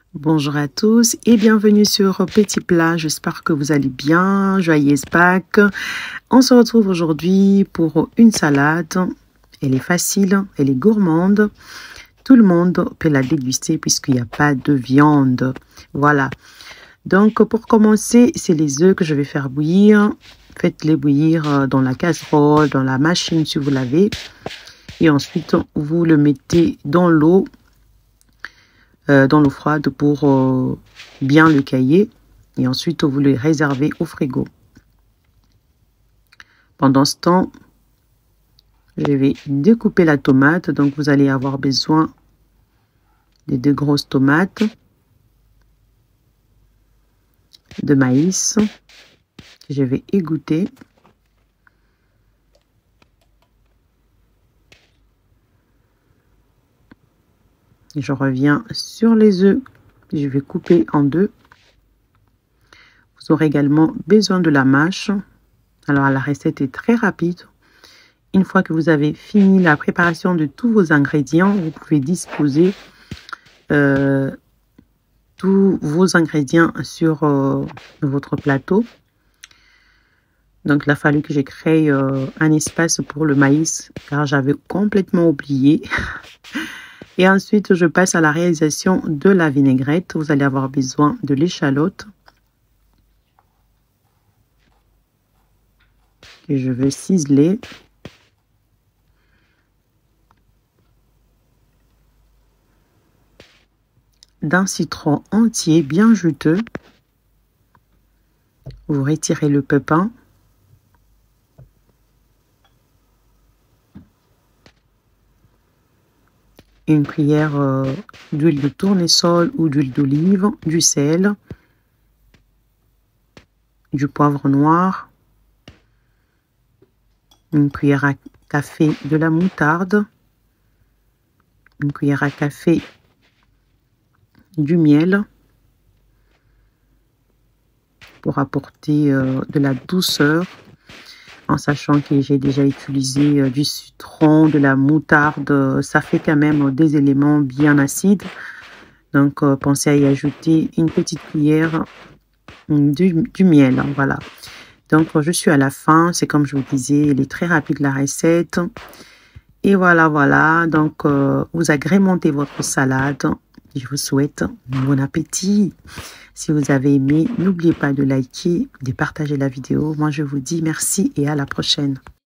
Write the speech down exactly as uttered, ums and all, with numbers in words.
Bonjour à tous et bienvenue sur Petit Plat. J'espère que vous allez bien. Joyeuse Pâques. On se retrouve aujourd'hui pour une salade. Elle est facile, elle est gourmande. Tout le monde peut la déguster puisqu'il n'y a pas de viande. Voilà. Donc pour commencer, c'est les œufs que je vais faire bouillir. Faites-les bouillir dans la casserole, dans la machine si vous l'avez. Et ensuite, vous le mettez dans l'eau. Euh, dans l'eau froide pour euh, bien le cailler et ensuite vous le réservez au frigo. Pendant ce temps, je vais découper la tomate. Donc vous allez avoir besoin de deux grosses tomates, de maïs que je vais égoutter. Je reviens sur les œufs, je vais couper en deux. Vous aurez également besoin de la mâche. Alors la recette est très rapide. Une fois que vous avez fini la préparation de tous vos ingrédients, vous pouvez disposer euh, tous vos ingrédients sur euh, votre plateau. Donc il a fallu que je crée euh, un espace pour le maïs car j'avais complètement oublié. Et ensuite, je passe à la réalisation de la vinaigrette. Vous allez avoir besoin de l'échalote que je vais ciseler. D'un citron entier bien juteux. Vous retirez le pépin. Une cuillère euh, d'huile de tournesol ou d'huile d'olive, du sel, du poivre noir, une cuillère à café de la moutarde, une cuillère à café du miel pour apporter euh, de la douceur, en sachant que j'ai déjà utilisé euh, du citron, de la moutarde, euh, ça fait quand même des éléments bien acides. Donc, euh, pensez à y ajouter une petite cuillère du, du miel. Voilà. Donc, je suis à la fin. C'est comme je vous disais, elle est très rapide la recette. Et voilà, voilà. Donc, euh, vous agrémentez votre salade. Je vous souhaite bon appétit. Si vous avez aimé, n'oubliez pas de liker, de partager la vidéo. Moi, je vous dis merci et à la prochaine.